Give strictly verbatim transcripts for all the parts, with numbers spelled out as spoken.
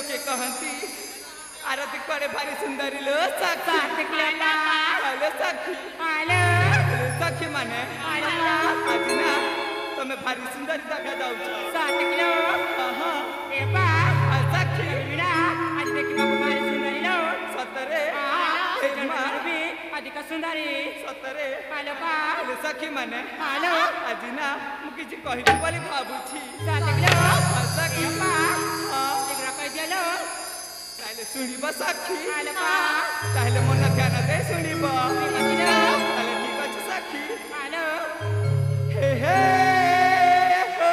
लोके कहती आरती करे भारी सुंदरी लो साक्षी कार्तिक लता हेलो साक्षी हेलो साक्षी माने हेलो आज ना तुम्हें भारी सुंदरी देखा जाऊ कार्तिक लो हां ए बा साक्षी बिना आज देखिबा भारी सुंदरी लो सतरे हां जन्म भी अधिक सुंदरी सतरे हेलो बा हेलो साक्षी माने हेलो आज ना मु किछि कहिबी बोली भाबुछि कार्तिक लो साक्षी बा हां एकरा कहि दिलो ताले सुनिबा साक्षी हेलो बा ताले मन ध्यान दे सुनिबा हेलो ताले ठीक अछि साक्षी हेलो हे हे हो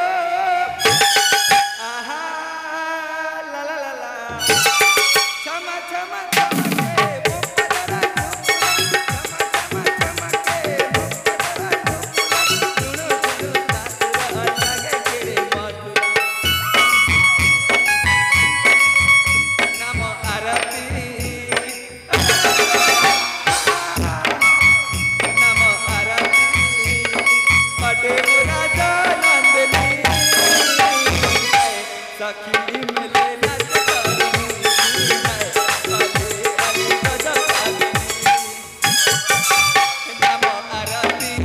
आहा ला ला ला ला चमा चमा चमके मोपदरा चमा चमा चमके मोपदरा सुनो सुनो दासरा लगे केरे मधुर नाम आरती नाम आरती अटे राजा नंदनी सखी मिले नाच करनी अले अले गजा करनी नाम आरती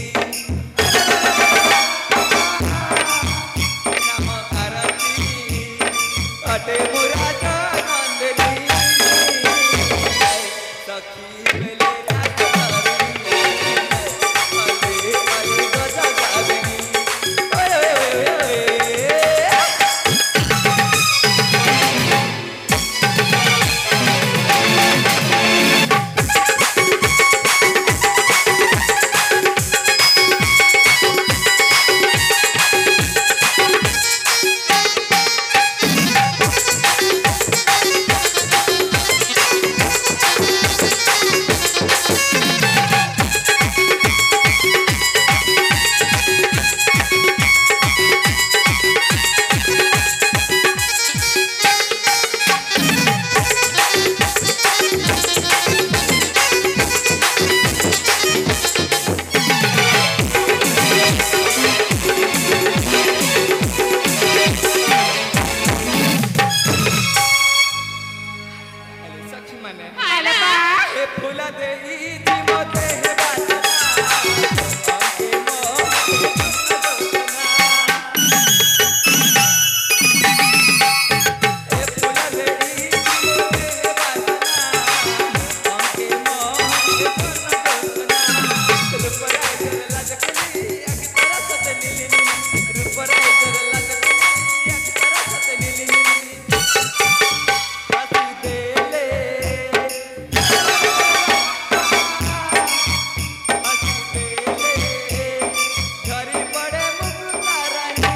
नाम आरती अटे राजा नंदनी सखी मिले नाच करनी अले अले गजा करनी ओए ओए ओए हेलो सखी माने हेलो बा ए फूला दे ई जीवते हे बाजना अंके मो ए फूला दे ई जीवते हे बाजना अंके मो रूपराय जर लजकली अक तरह सत नीली रूपराय जर लजकली अक तरह सत नीली हसी देले हसी देले झरी पड़े मुकुता रानी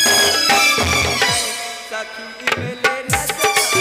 सखी मिले नाच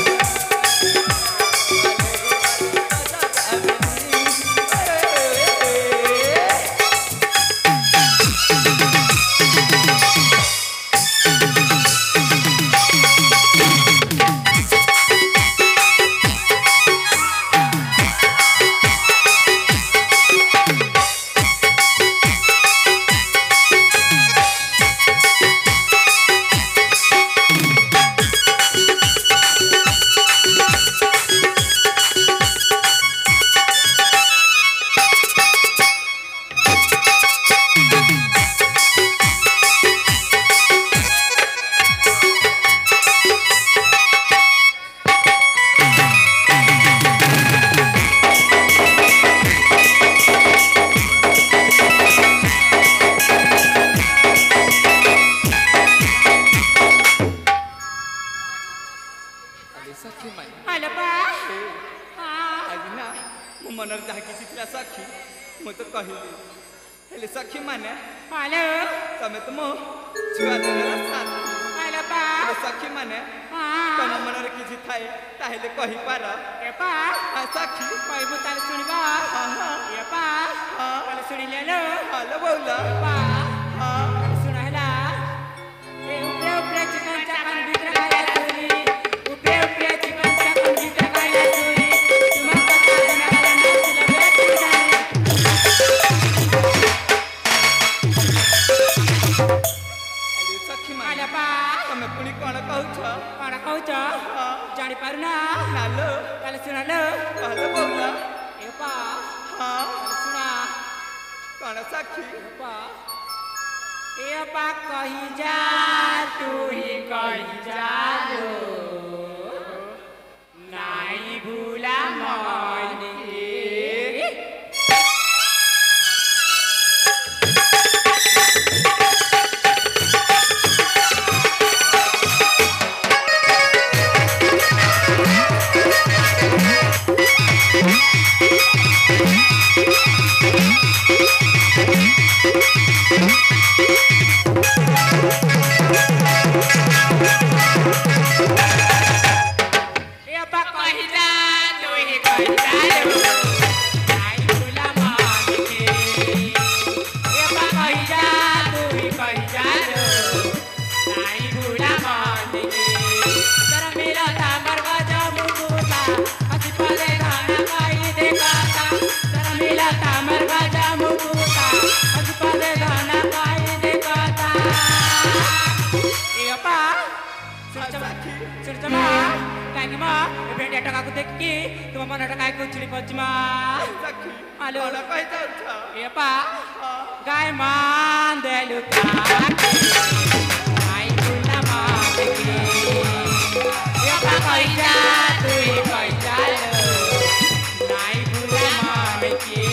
हेलो सखी माने हेलो बा हां आज ना मु मनर जहा किछि थिला सखी मु तो कहिली हेले सखी माने हेलो तमे तो मो छुआ देला साथ हेलो बा हेले सखी माने हां तम मनर किछि थाए ताहेले कहि पार ए बा आ सखी कहबो ताल सुनिबा हां हां ए बा हां ताल सुनि लेलो हेलो बोला बा हां ताल सुनहला ए उपरे उपरे चिकन चाकन भीतर गाया सुरी उपरे उपरे चिकन चाकन भीतर गाया सुरी तुम पता ना गाला नाच लगे तू जाने हेले सखी माने हेलो बा तमे पुनी कोन कहू छ कौन कहू छ हां जान माना सखी ए पा कहीं जा तू ही कहीं जा लो नहीं भूला मन के तुम मन काय को चिड़ी पचमा आलो ना कहि जाउछा ए पा गाय मान देलु काके आई बुला मान के ए पा कहि जा तू कहि जा नाई बुला मान के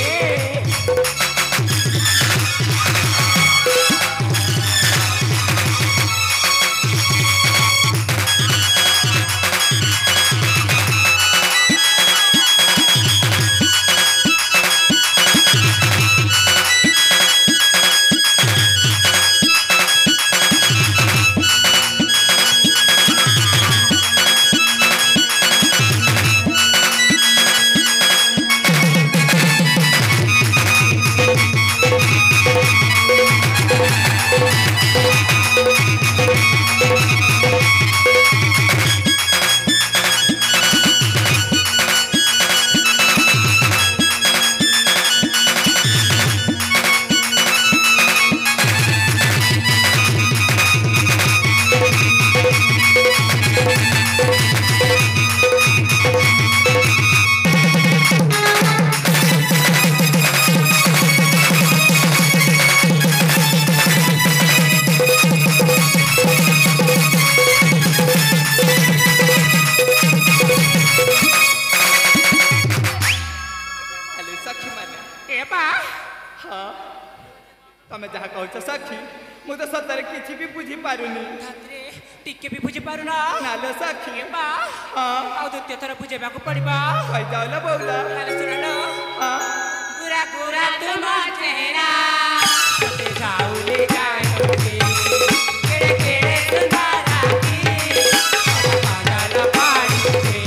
तमे जहा कहछ सखी मु तो सतरे किछि भी बुझी पारुनी धात्रे टिके भी बुझी पारुना नालो सखी बा हां आउ द्वितीय थर बुझेबा को पड़िबा कहि जाउला बौला काले सुनलो हां गुरा गुरा तुम चेहरा ते जाउले गाय केड़े केड़े सुनारा की पागल पाड़ी छे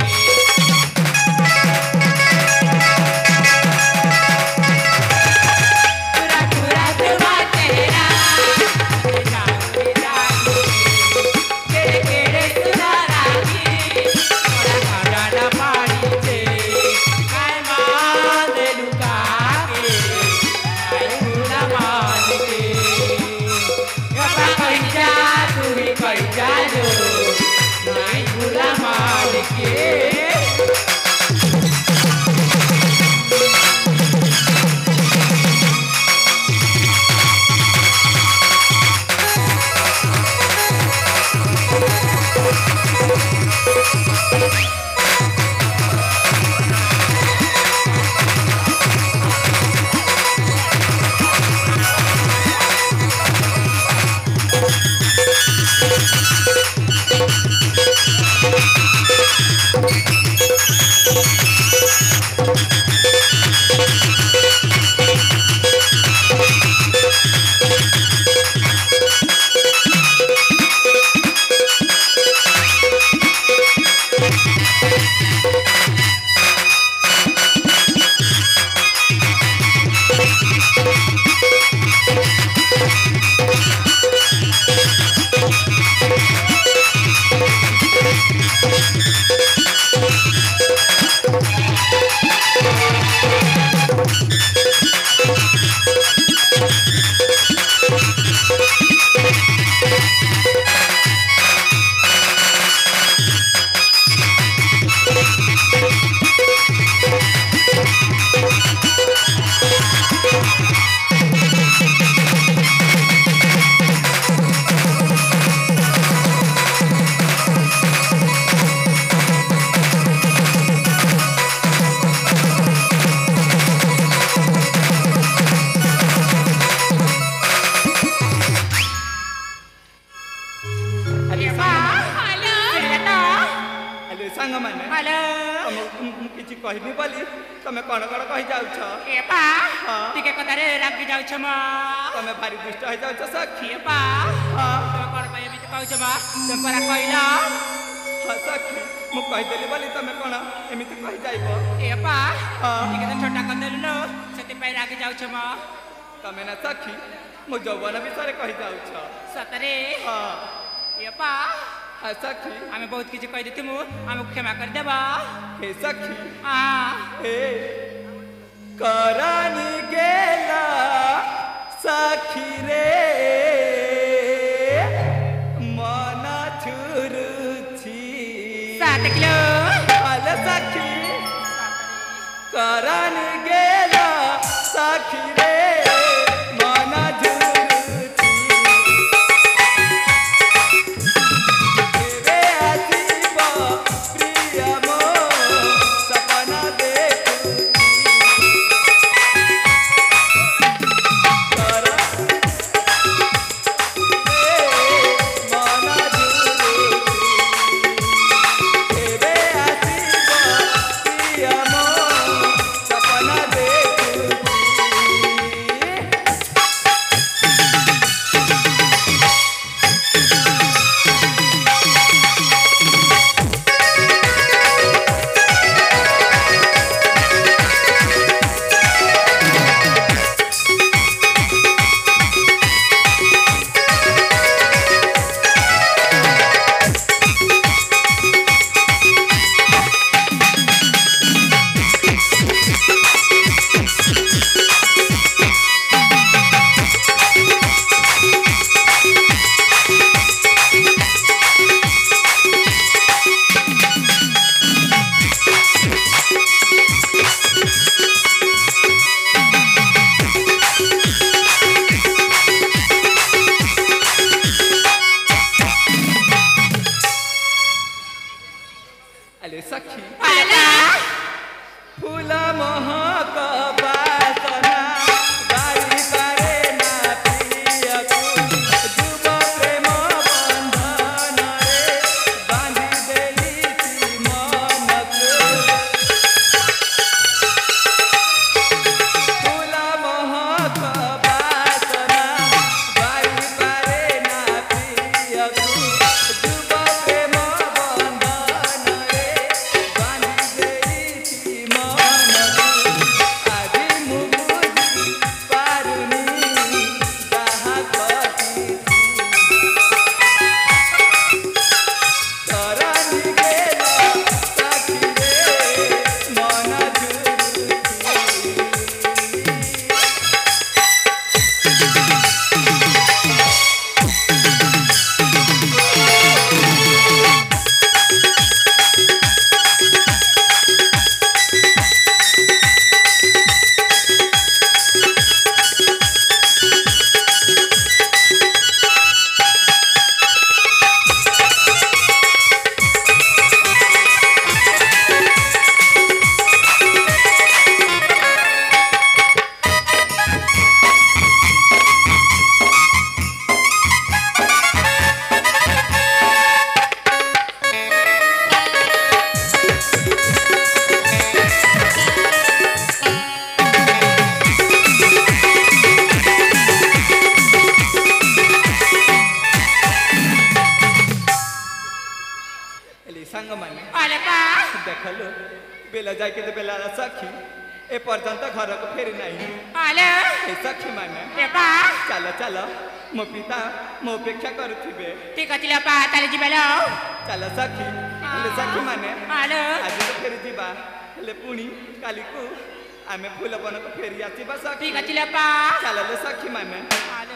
Bye. कौन कौन कही जाउछ ए बा हाँ। टिके कतारे रागी जाउछ म तमे भारी दुष्ट हो जाउछ सखी ए बा हाँ तो कोन पे एमिति कहउछ म तुम परा कहिला हाँ सखी मु कहि देली बोली तमे कोन एमिति कहि जाइबो ए बा हाँ। टिके तो छोटा कर देलु लो सेति पे रागी जाउछ म तमे ना सखी मु जौवन विषय कहि जाउछ सतरे हाँ ए बा हाँ सखी आमे बहुत किछ कहि देती मु आमे क्षमा कर देबा हे सखी हां हे करानी गेला सखी रे मना छुरुछि सात किलो अल सखी करानी गेला सखी रे मना छुरुछि देवे आसीबा प्रिय मो सपना देखुछि करा मना छुरुछि देवे आसीबा प्रिय मो सपना देखुछि अले सखी आला फूल महक बासना गाई करे ना प्रियकु जुब प्रेम बंधन रे बांधी देली मनकु फूल महक बासना गाई करे ना प्रियकु जुब प्रेम बंधन रे बांधी देली मनकु आदि मुबुझी पारुनी ताहा कथी करानी गेला सखी रे मन झुरुछि एली संग माने आले बा देखलो बेला जाके तो बेला सखी ए पर्यंत घर को फेरी नहीं आले ए सखी माने ए बा चल चल मो पिता मो अपेक्षा करुथिबे ठीक अछि बा ताले जिबेलो चल सखी ले सखी माने आले आज तो फेरी जीवा ले पुणी काली को आमे फूल बन को फेरी आसीबा सखी ठीक अछि बा चल ले सखी माने आले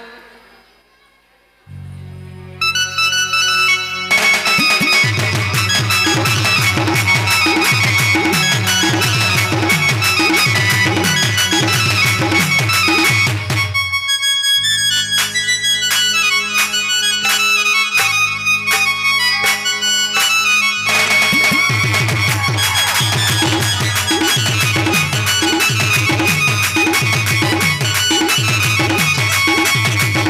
Thank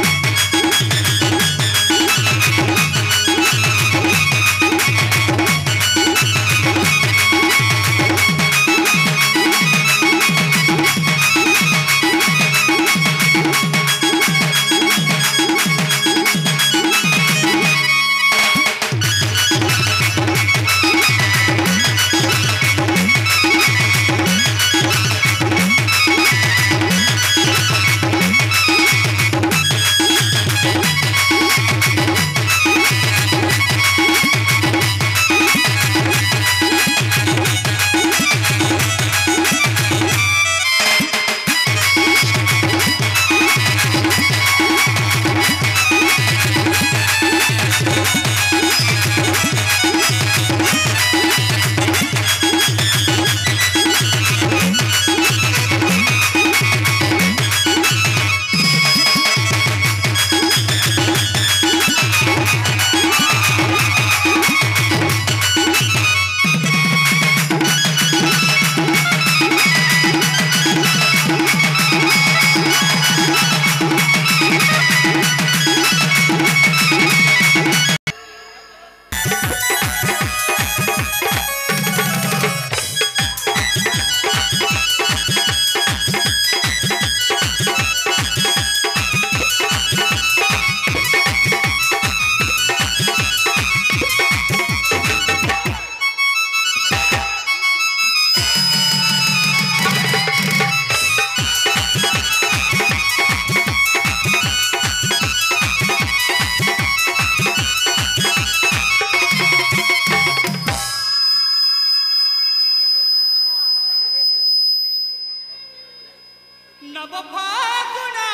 नव फागुना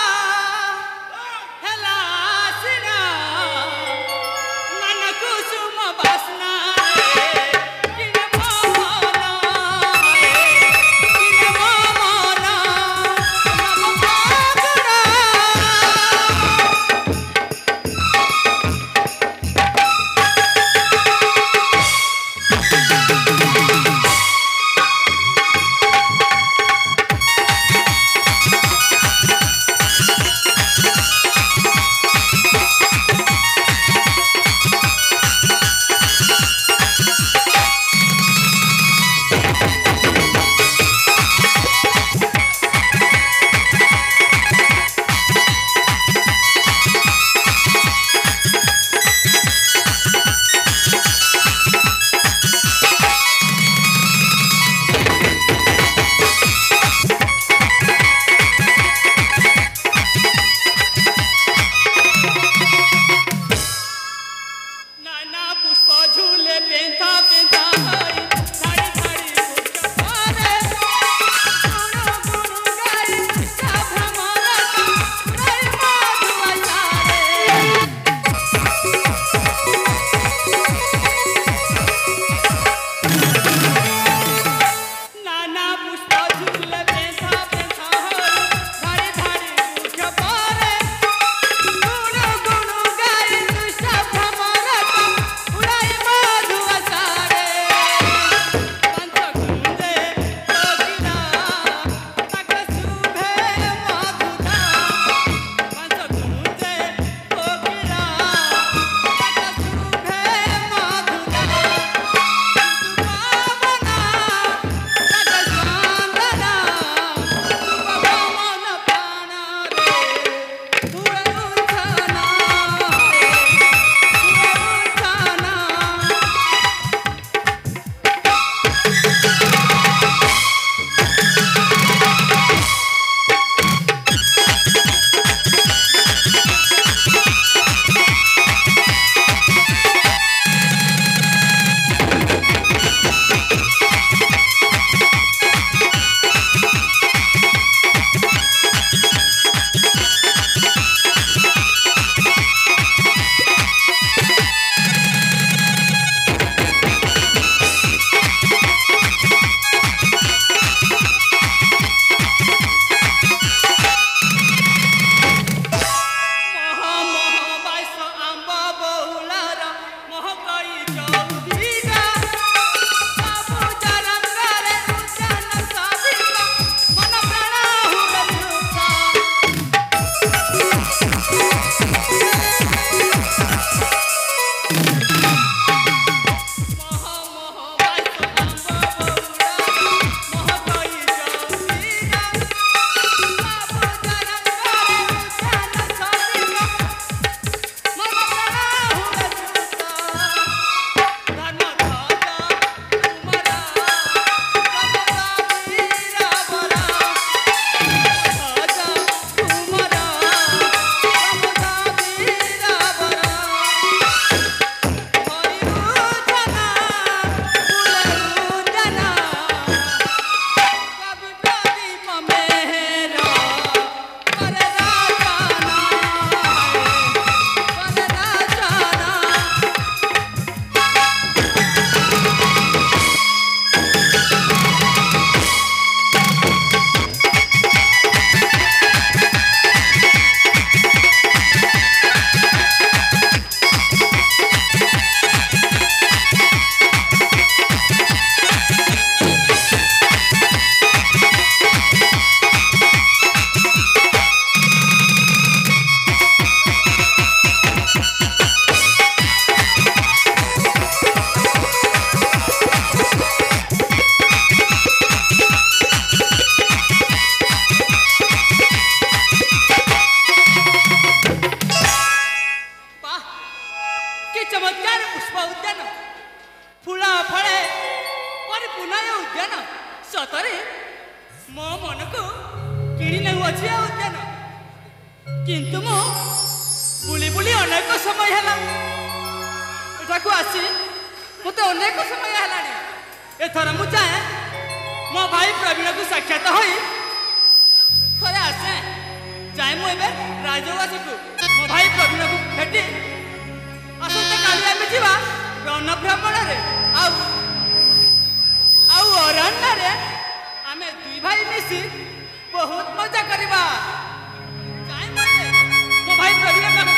हेला सिना मन कुसुम बासना किने मोना किने मोना नव फागुना ସତରେ ମୋ ମନକୁ କିଣି ନେଉଅଛି ଆଉ ଉଦ୍ୟାନ। କିନ୍ତୁ ମୁଁ ବୁଲି ବୁଲି ଅନେକ ସମୟ ହେଲା ଏଠାକୁ ଆସି ମୋତେ ଅନେକ ସମୟ ହେଲାଣି। ଏଥର ମୁଁ ଚାହେଁ ମୋ ଭାଇ ପ୍ରବୀଣକୁ ସାକ୍ଷାତ ହୋଇ को मो भाई प्रवीण को भेटी आसंता काली आमे जीवा रण भ्रमण रे आउ आउ अरण्य रे आमे दुई भाई मिसी बहुत मजा करबा जाय मते मो भाई प्रवीण को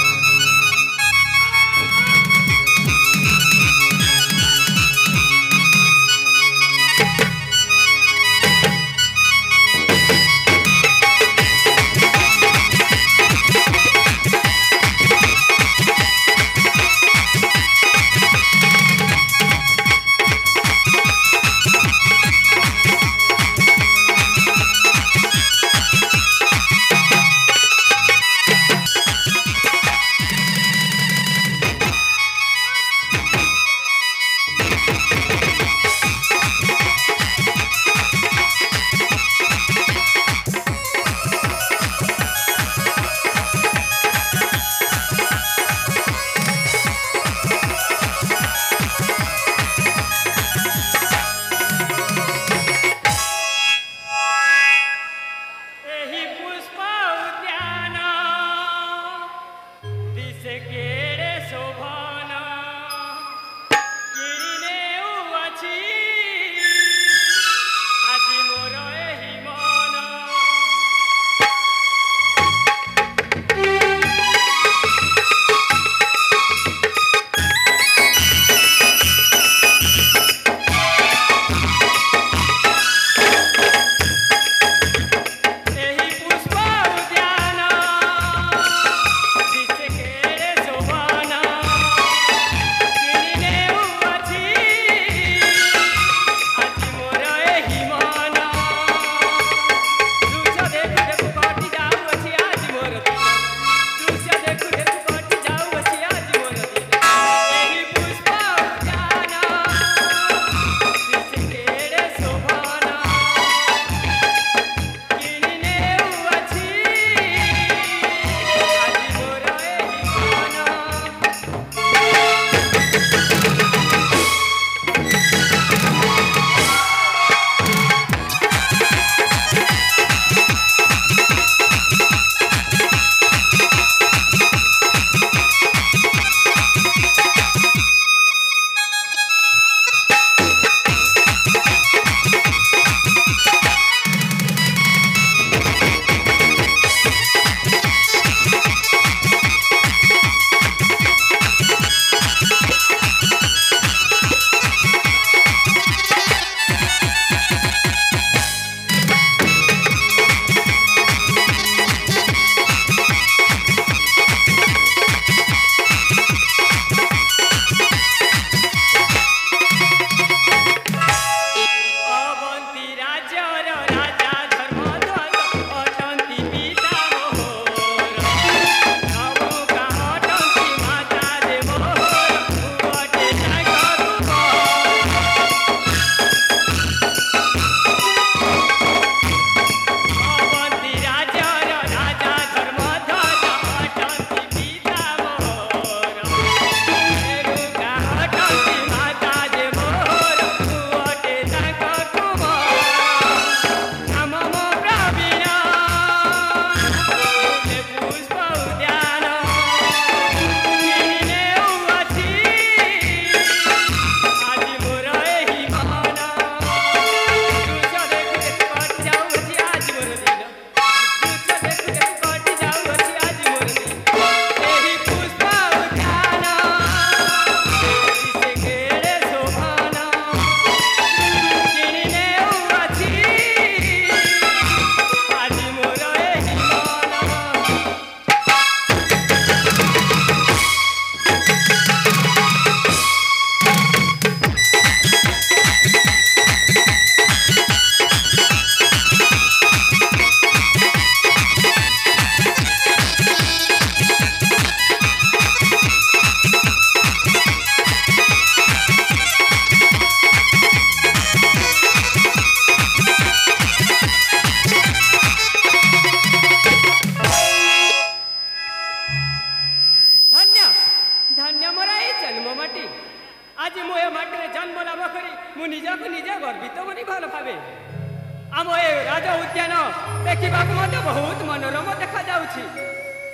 धन्य मोर ए जन्म माटी आज मो ए माटी जन्म लाभ करी मु निजक निजे गर्वित बोली भल भावे आम ए राज उद्यान देखा बहुत मनोरम देखा जाउछि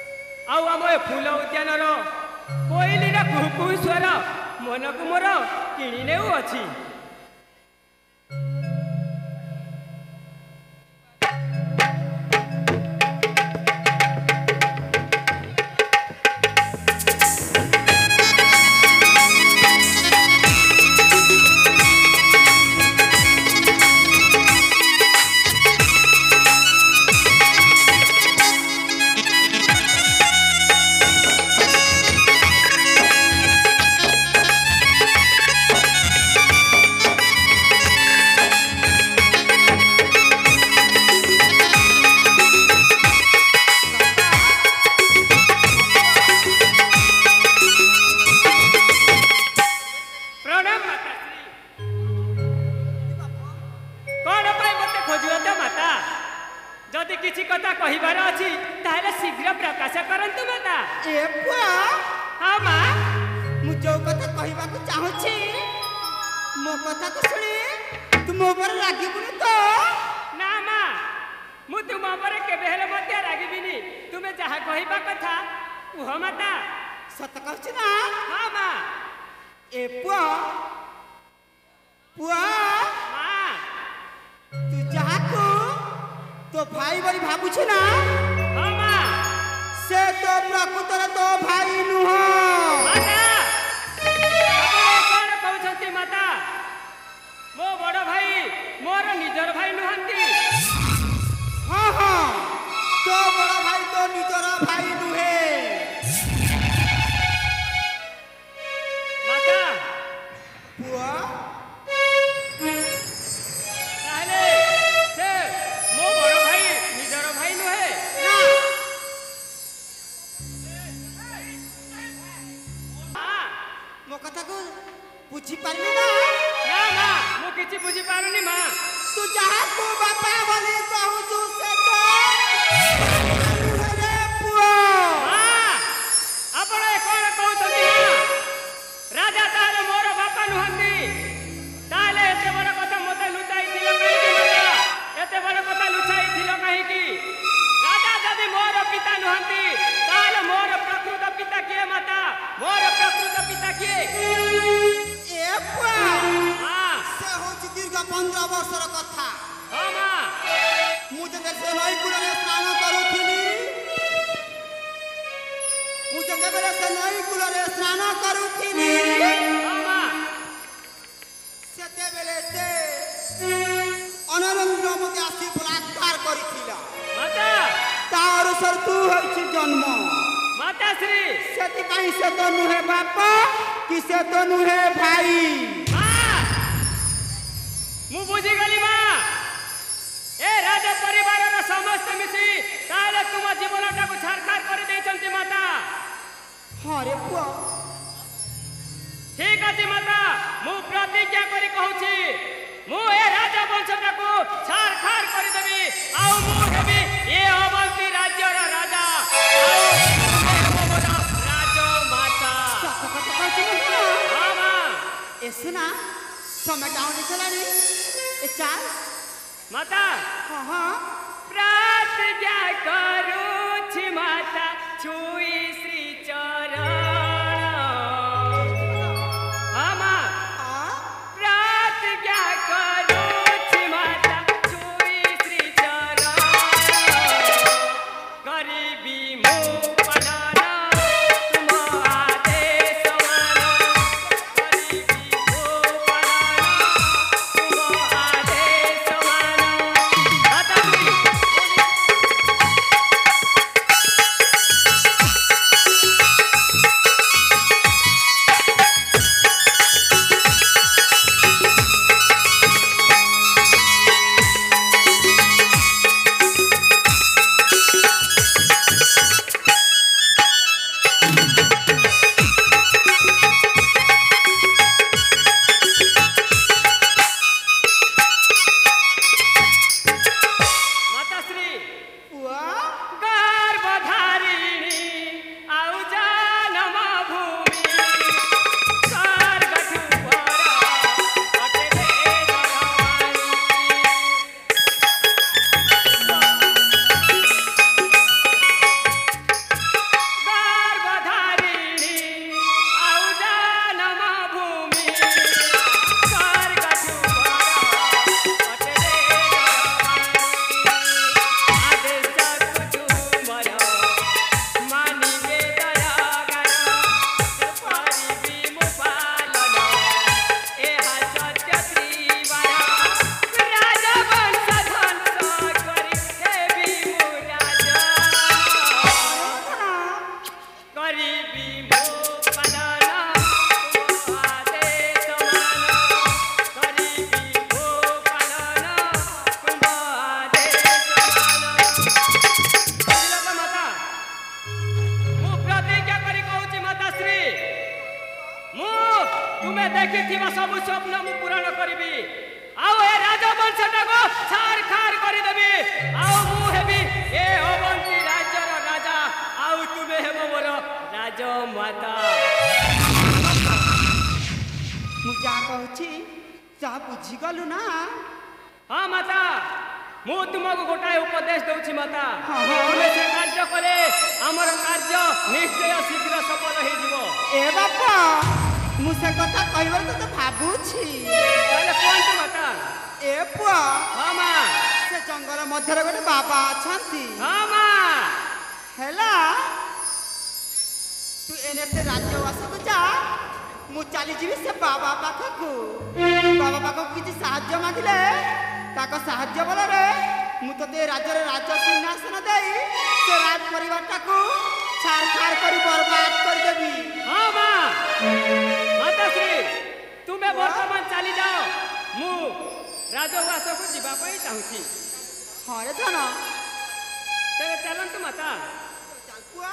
आउ आम ए फूल उद्यानर कोइलीर कुहू स्वर मन को मोर किणी नेउ अछि। जदि किसी कथा कहिबार अछि ताहेले शीघ्र प्रकाश करंतु माता। ए पुआ हां मां मु जो कथा कहिबा को चाहू छी मो कथा को सुनी तुम ऊपर लागिबुनी तो ना मां मु तुम ऊपर केबे हेले मध्य रागिबिनी तुमे जहा कहिबा कथा उह माता। सत कहछि ना? हां मां। ए पुआ पुआ मां तू जहा को तो भाई बड़ी भाबु छ ना? हां मां। से तो प्रकृतर तो भाई नुह माता। आपण कोन कहउछंती माता? मो बड़ भाई मोर निजर भाई नुहंती। हां हां तो बड़ भाई तो निजर भाई नुहे माता। पुआ ताहले से मो बड़ भाई निजर भाई नुहे ना हां मो कथा को बुझी पारली ना? ना मां मु किछि बुझी पारुनी मां। तू जहा को बापा बोले कहू तू से तो रे पुआ मां आपण कोन कहउछंती मां? राजा ताले मोर बापा नुहंती ताले एते बड़ कथा मते लुचाई दिलो काहे कि माता? एते बड़ कथा लुचाई दिलो काहे कि? राजा जदि मोर पिता नुहंती ताले मोर प्रकृत पिता किए माता? मोर प्रकृत पिता किए? ए पुआ हां से हो दीर्घ पंद्रह वर्षर कथा। हां मां मु जते से नई कुलरे स्नान करूथिली मु जते बेले से नई कुलरे स्नान करूथिली हां मां सेते बेले से अनरंग मते आसी बलात्कार करिथिला माता। तार सर तू होइछि जन्म माता श्री सेति काई से तो नुहे बापा कि से तो नुहे भाई। मां मु बुझी गली मां ए राजा परिवार रो समस्त मिसी ताले तुम जीवनटा को छारखार कर देछंती माता। हां रे पुआ ठीक अछि माता मु प्रतिज्ञा करी कहूची मु ए राजा वंशटा को छारखार कर देबी आउ मु हेबी ए अवंती राज्य रो राजा आउ तुमे हेबो मोर राजमाता। सत कथा कहछि ना? हां मां। ए सुना समय डाउन चलानी ए चाल माता हां हां प्रतिज्ञा करूछि माता छुई श्री चरण। हां मां हां प्रतिज्ञा करूछि माता छुई श्री चरण गरीबी मु पधान तुम आदेश मान गरीबी मु पधान तुम आदेश मान माता श्री ସ୍ୱପ୍ନ ମୁଁ ପୂରଣ କରିବି ଆଉ ଏ ରାଜବଂଶଟାକୁ ଛାର ଖାର କରିଦେବି ଆଉ ମୁଁ ହେବି ଏ ଅବନ୍ତୀ ରାଜ୍ୟର ରାଜା ଆଉ ତୁମେ ହେବ ମୋର ରାଜମାତା। ମୁଁ ଯାହା କହୁଛି ଯାହା ବୁଝିଗଲୁ ନା? ହଁ ମାତା, ମୁଁ ତୁମକୁ ଗୋଟାଏ ଉପଦେଶ ଦଉଛି ମାତା। ହଁ, ହଁ। ତୁମେ ସେ କାର୍ଯ୍ୟ କଲେ ଆମର କାର୍ଯ୍ୟ ନିଶ୍ଚୟ ଶୀଘ୍ର ସଫଳ ହେଇଯିବ। ଏ ବାପା, ମୁଁ ସେ କଥା କହିବାକୁ ତତେ ଭାବୁଛି। ତାହେଲେ କୁହନ୍ତୁ ମାତା। ଏ ପୁଅ, ହଁ ମା। ସେ ଜଙ୍ଗଲ ମଧ୍ୟରେ ଗୋଟେ ବାବା ଅଛନ୍ତି ହଁ ମା। ହେଲା। ତୁ ଏନେ ସେ ରାଜ୍ୟବାସକୁ ଯା, ମୁଁ ଚାଲିଯିବି ସେ ବାବା ପାଖକୁ। ବାବା ପାଖକୁ କିଛି ସାହାଯ୍ୟ ମାଗିଲେ ତାଙ୍କ ସାହାଯ୍ୟ ବଳରେ ମୁଁ ତତେ ରାଜ୍ୟର ରାଜ ସିଂହାସନ ଦେଇ ସେ ରାଜ ପରିବାରଟାକୁ ଛାର ଖାର କରି ବର୍ବାଦ କରିଦେବି। ହଁ ମା। ମାତାଶ୍ରୀ, ତୁମେ ବର୍ତ୍ତମାନ ଚାଲିଯାଅ, ମୁଁ ରାଜବାସକୁ ଯିବା ପାଇଁ ଚାହୁଁଛି। ହଁ ରେ ଧନ, ତେବେ ଚାଲନ୍ତୁ ମାତା। ଚାଲ ପୁଅ।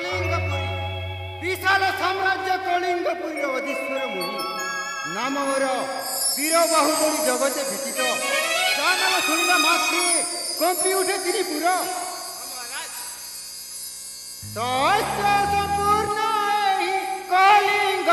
କଳିଙ୍ଗପୁରୀ ବିଶାଳ ସାମ୍ରାଜ୍ୟ କଳିଙ୍ଗପୁରୀର ଅଧୀଶ୍ୱର ମୁନି ନାମ ମୋର ବୀର ବାହୁବଳୀ ଜଗତେ ଭୀତିତ ତା ନାମ ଶୁଣିଲା ମାତ୍ରେ କମ୍ପି ଉଠେ ତ୍ରିପୁର ସମ୍ପୂର୍ଣ୍ଣ ଏହି କଳିଙ୍ଗ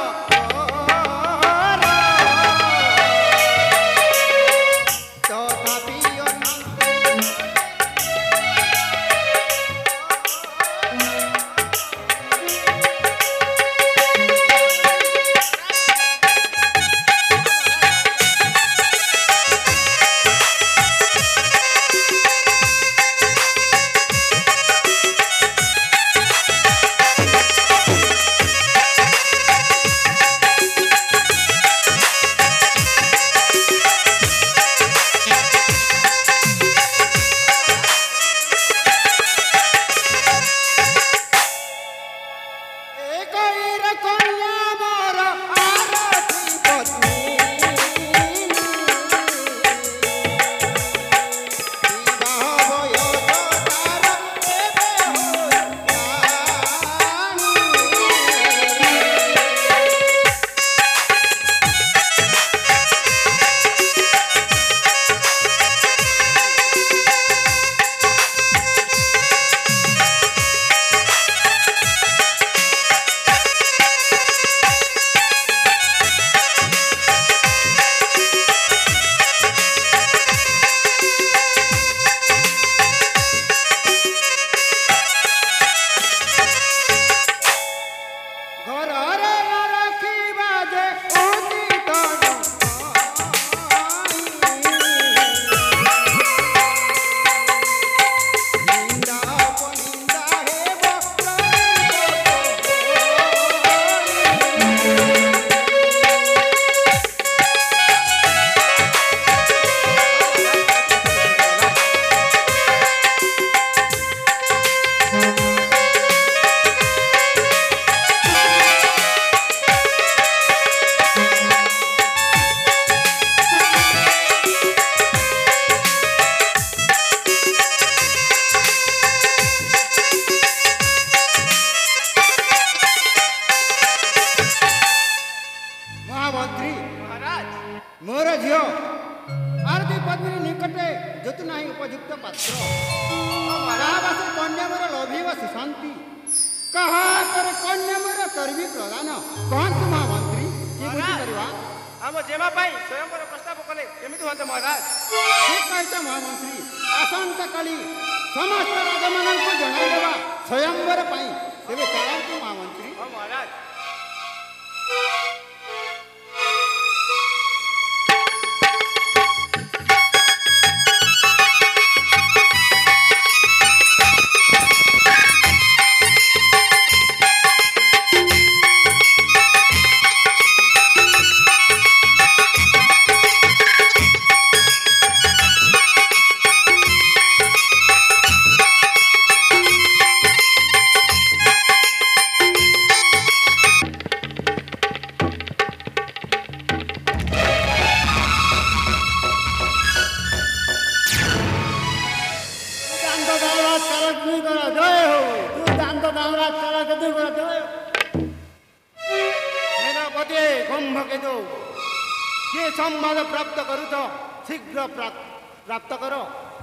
प्राप्त करो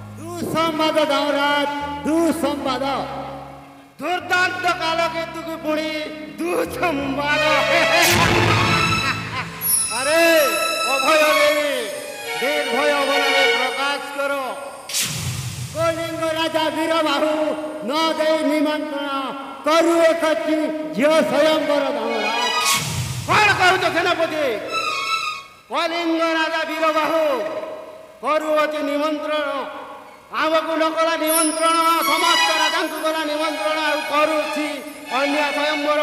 दुसंवाद दामराज दुसंवाद दुर्दांत काल केतु की पुणी दुसंवाद अरे अभय देवी निर्भय बने प्रकाश करो कलिंग राजा वीर बाहु न दे निमंत्रण करु एक झील स्वयंवर दामराज कौन कहू तो सेनापति कलिंग राजा वीर बाहु करुअति निमंत्रण आमको न कला निमंत्रण समस्त राजा को कला निमंत्रण आ करुछि अन्य स्वयंवर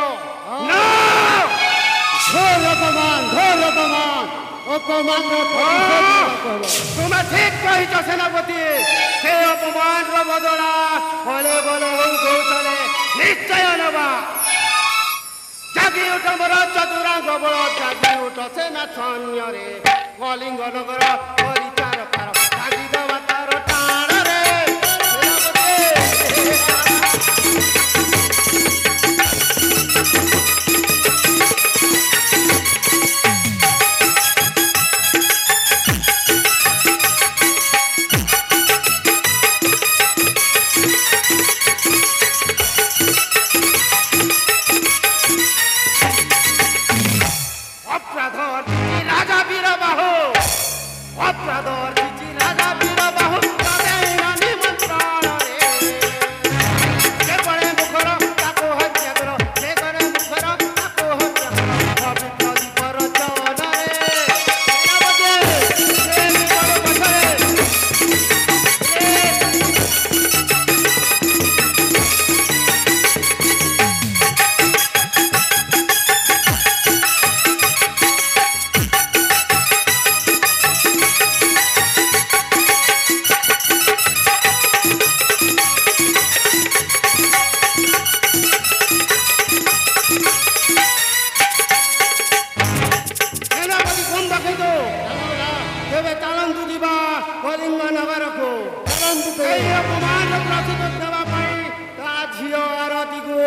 घोर अपमान घोर अपमान अपमान तुम ठीक कही सेनापति से अपमान बदला भले भले कौशले निश्चय नवा जागी उठ मोर चतुरांग बल जागी उठ सेना सैन्य कलिंग नगर परिचार कर जागी देवा तार टाण रे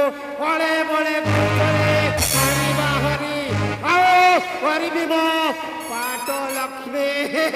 बड़े बड़े कुंडले हरी बाहरी आओ हरी बिमो पाट लक्ष्मी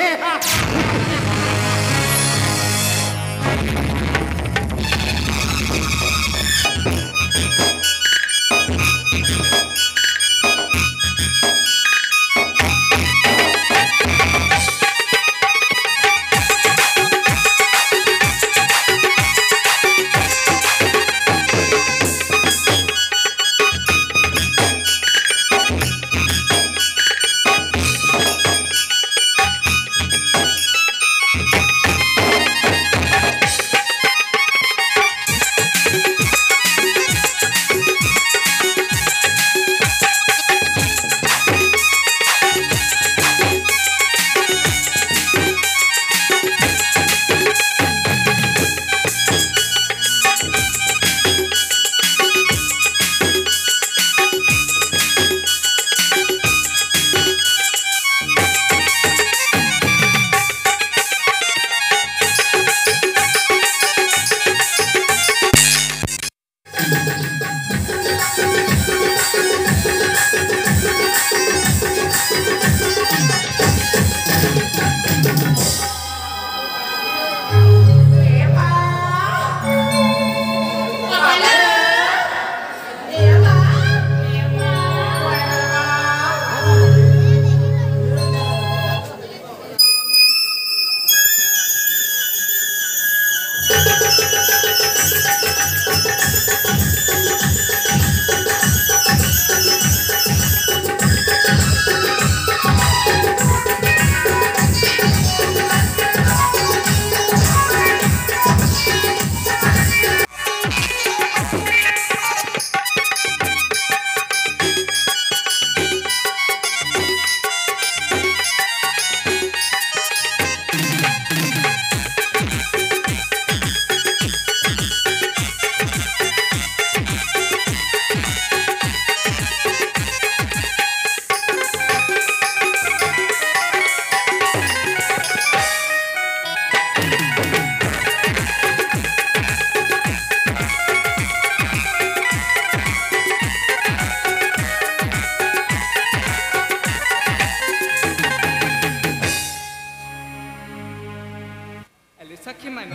सखी माने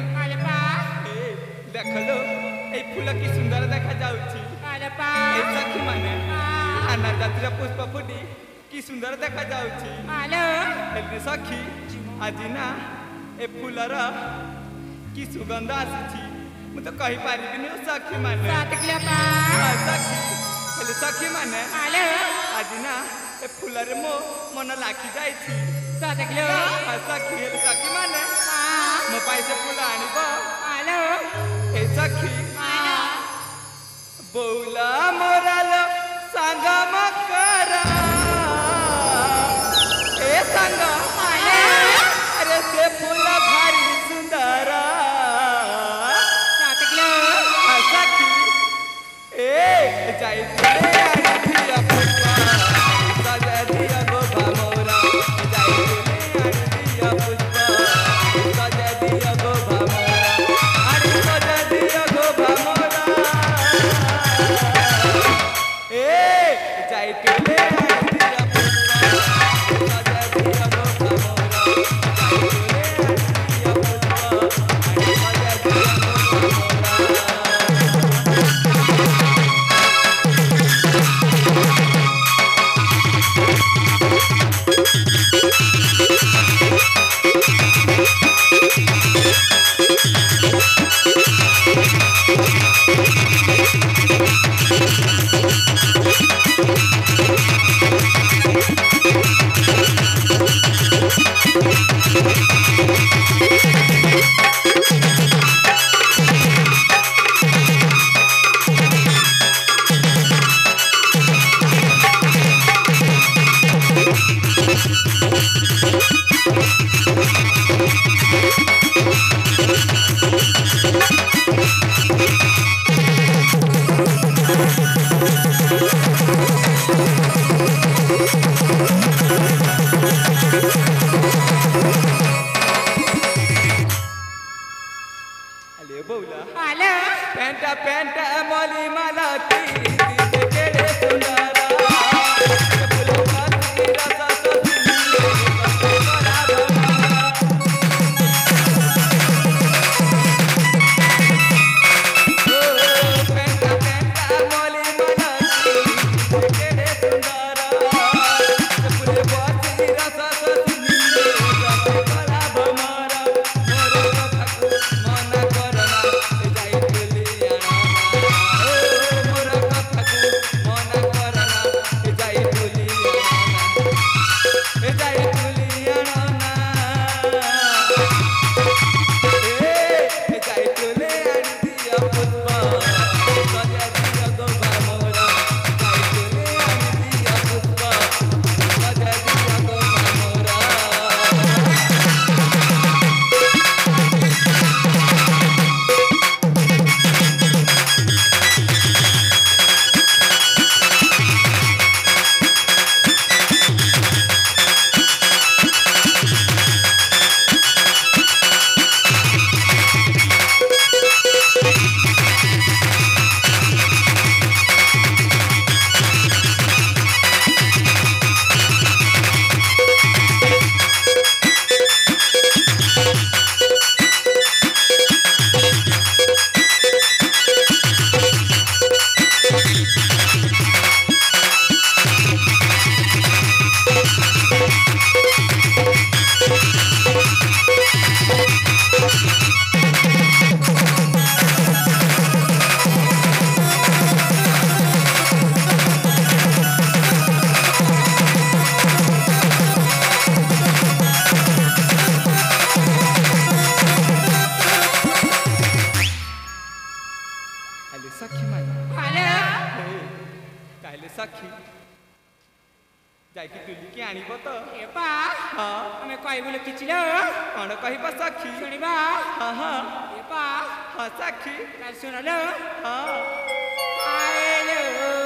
देखलो ए फूल की सुंदर देखा जाउची ए सखी माने आना जात्रा पुष्प फुटी की सुंदर देखा जाउची ए सखी आज ना ए फूलर की सुगंध आसी मु तो कहि पारिबिनी सखी माने सखी हेले सखी माने आज ना ए फूलर मो मन लाखी जाइछि सखी हेले सखी माने मो पैसे फूल आनिब आलो ए सखी बौला मोराल संग मकरा ए संग अरे से फूल भारी सुंदर सखी ए जाई दिया पुष्पा सजा दिया गोबा मोरा जाई दिया पुष्पा सजा दिया गोबा मोरा अरे सजा दिया गोबा मोरा ए जाई दिया पुष्पा सजा दिया गोबा मोरा जाई दिया पुष्पा अरे सजा दिया गोबा पेंटा पेंटा मोली माला हेलो ताहले साक्षी जाके टुलिकी आनिब तो एपा हाँ हमें कहि बोले किचिलो कौन कहबा साक्षी सुनिबा हाँ हाँ एपा हाँ साक्षी काल सुनलो हाँ आइलो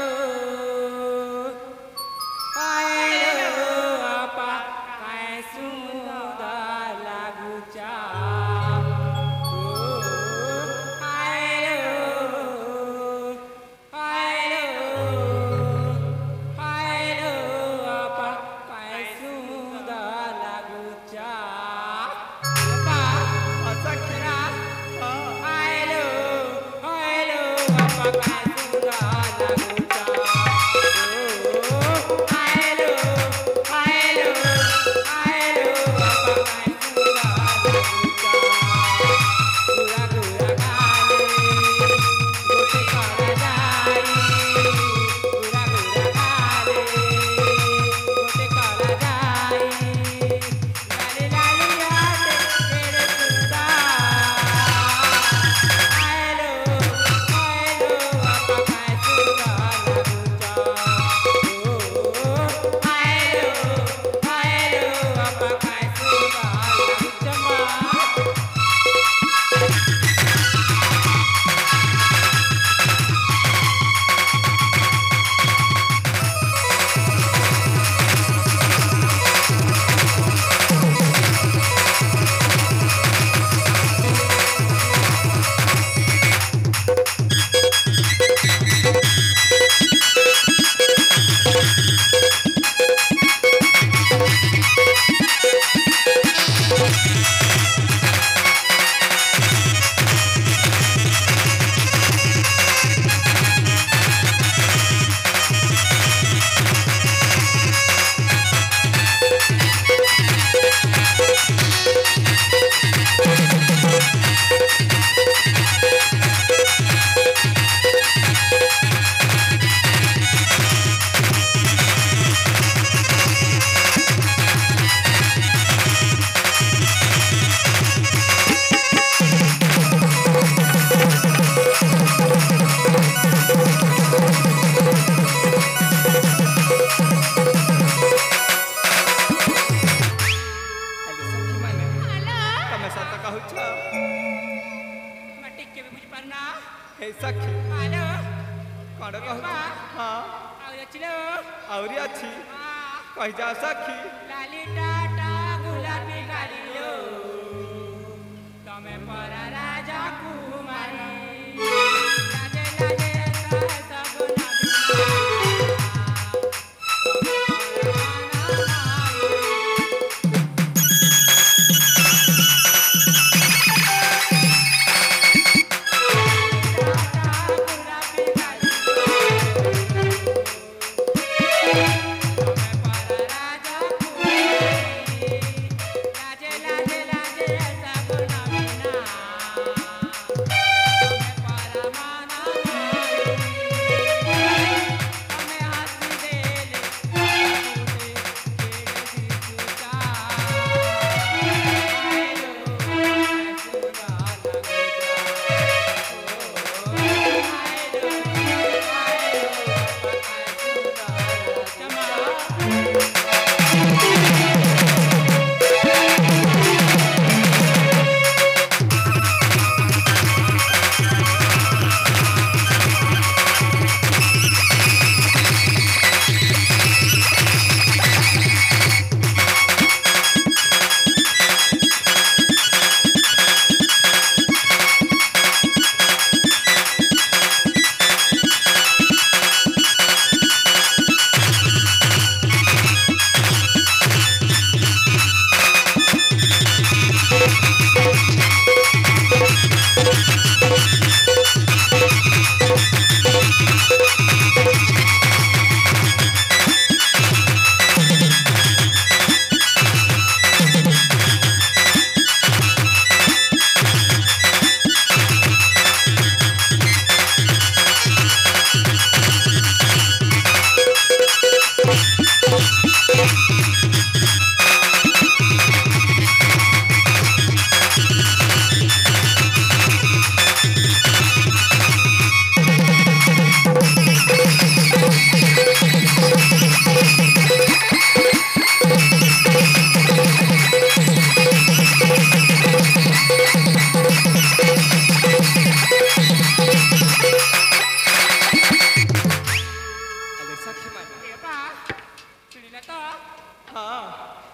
आइलो आपा काय सुंदर लागुचा ओ आइलो आइलो आइलो आपा काय सुंदर लागुचा आपा हाँ साक्षी हाँ आइलो आइलो आपा काय सुंदर लागुचा ओ आइलो आइलो आइलो आपा काय सुंदर लागुचा गुरा गुरा गाले गोटे करा जाई गुरा गुरा गाले गोटे करा जाई लाली लाली आते तेरे सुंदर आइलो आइलो आपा काय सुंदर लागुचा ओ आइलो आइलो आपा काय सुंदर लागुचा मा हेलो साक्षी माने तमे सत कहूछ मैं टिके भी बुझ पारना हे साक्षी हेलो कौन कहूछ हाँ आउ जाचिलो आउरी अच्छी हां कही जा साक्षी लाली टाटा गुलाबी गालिलो तमे परा राजा कुमारी लाजे लाजे सा सब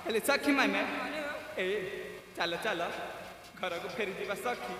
हेले सखी माने ए चलो चलो घर को फेरी जीवा सखी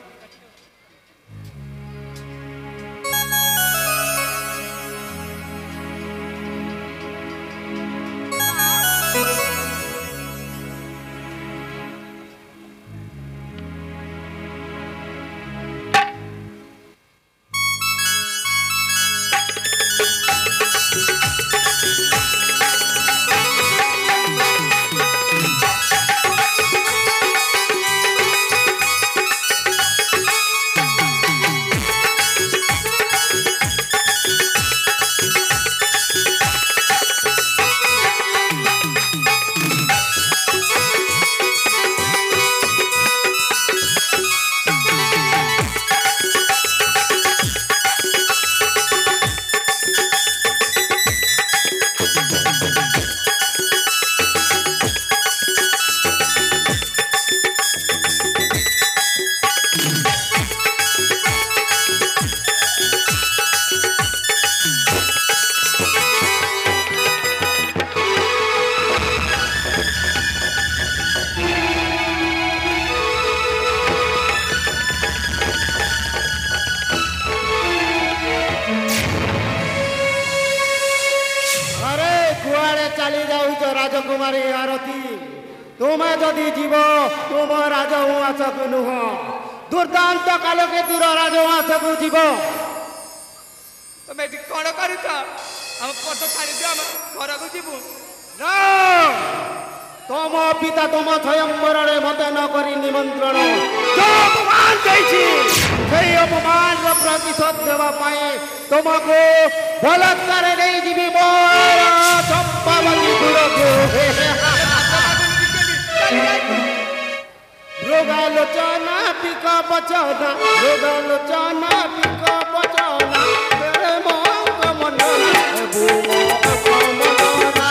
राजकुमारी आरती तुम्हें जदि जीव तुम राजउवास को नुह दुर्दांत कालकेतुर राजउवास को जीव तुम ये कौन कर हम पट छाड़ी दियो हम घर को जीवु तुम पिता तुम स्वयंवर मत न करी निमंत्रण जो अपमान से अपमान प्रतिशोध देवाई तुमको बलात्कार नहीं जीवी मोर चंपावती रोगालोचना टीका बचाना रोगालोचना टीका बचाना तेरे मोह का मंडला भूमो अपमनना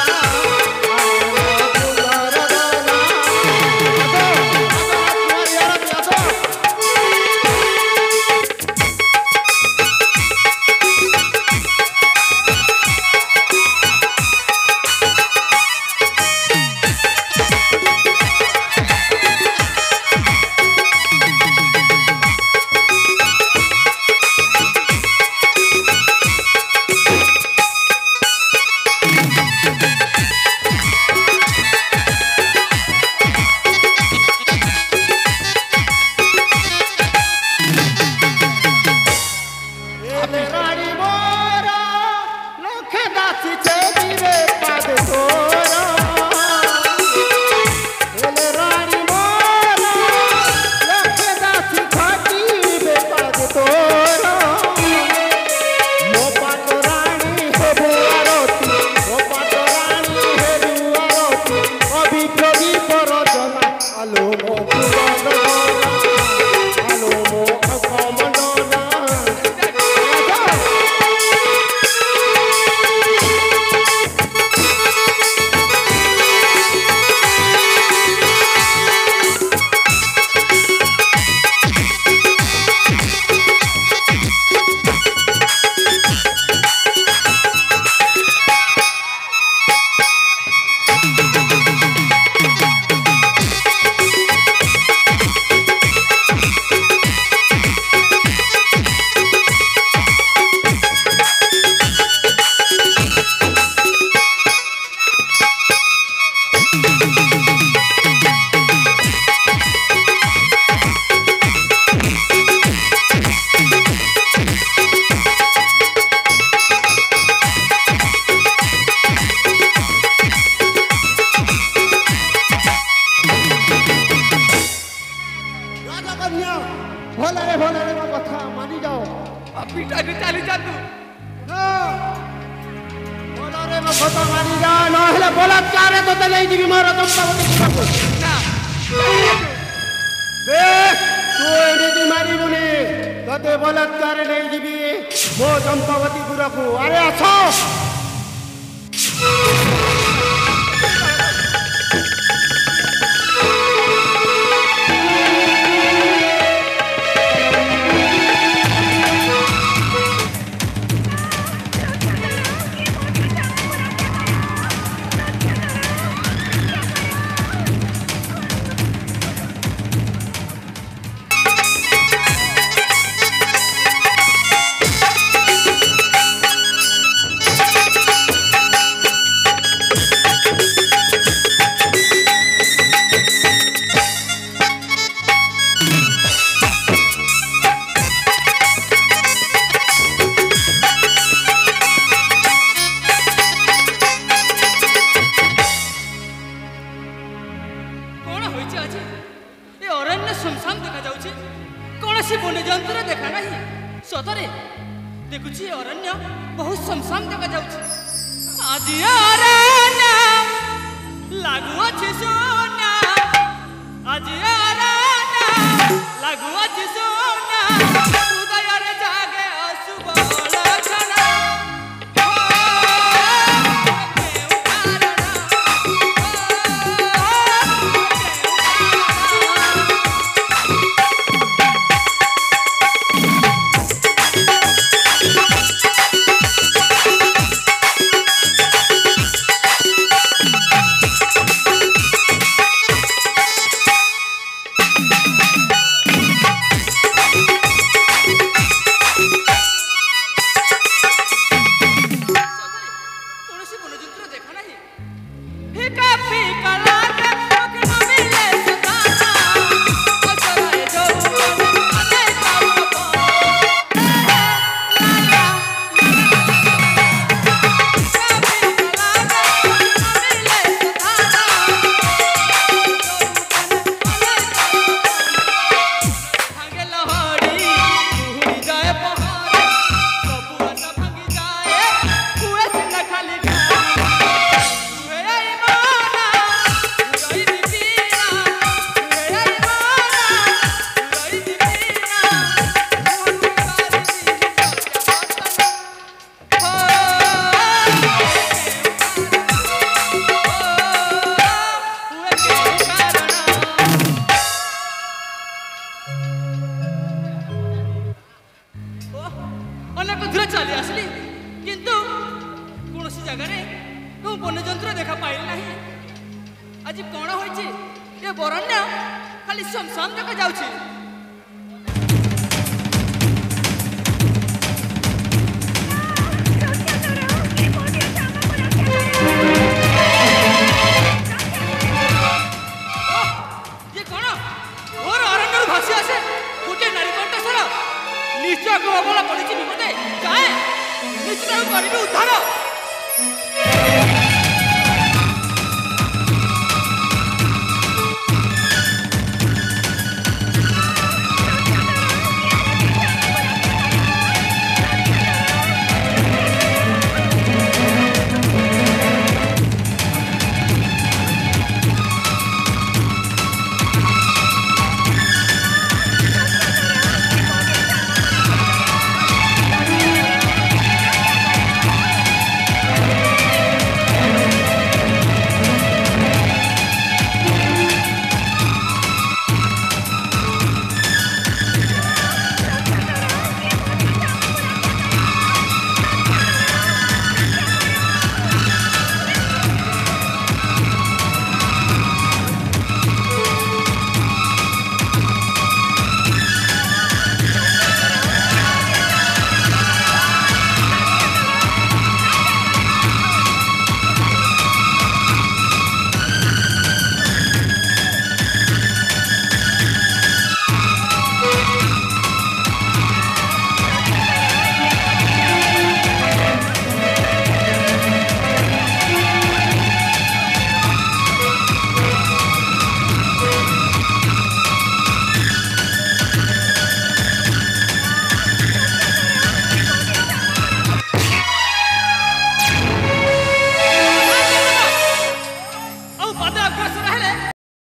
ବନ୍ୟଜନ୍ତୁର ଦେଖା ନାହିଁ। ସତରେ ଦେଖୁଛି ଅରଣ୍ୟ ବହୁତ ଶମଶାନ ଦେଖାଯାଉଛି। ଆଜି ଅରଣ୍ୟ ଲାଗୁଅଛି ସୁନା, ଆଜି ଅରଣ୍ୟ ଲାଗୁଅଛି ସୁନା, ହୃଦୟରେ ଜାଗେ ଅଶୁଭ ଲକ୍ଷଣ। ଅନେକ ଦୂର ଚାଲି ଆସିଲି, କିନ୍ତୁ କୌଣସି ଜାଗାରେ କେଉଁ ବନ୍ୟଜନ୍ତୁ ଦେଖା ପାଇଲି ନାହିଁ। ଆଜି କ'ଣ ହୋଇଛି? ଏ ବରଣ୍ୟ ଖାଲି ଶମଶାନ ଦେଖାଯାଉଛି। ନିଶ୍ଚୟ ଅବହେଳା ପଡ଼ିଛି ବିପଦେ। ଯାଏ ନିଶ୍ଚିତ କରିବି ଉଦ୍ଧାର।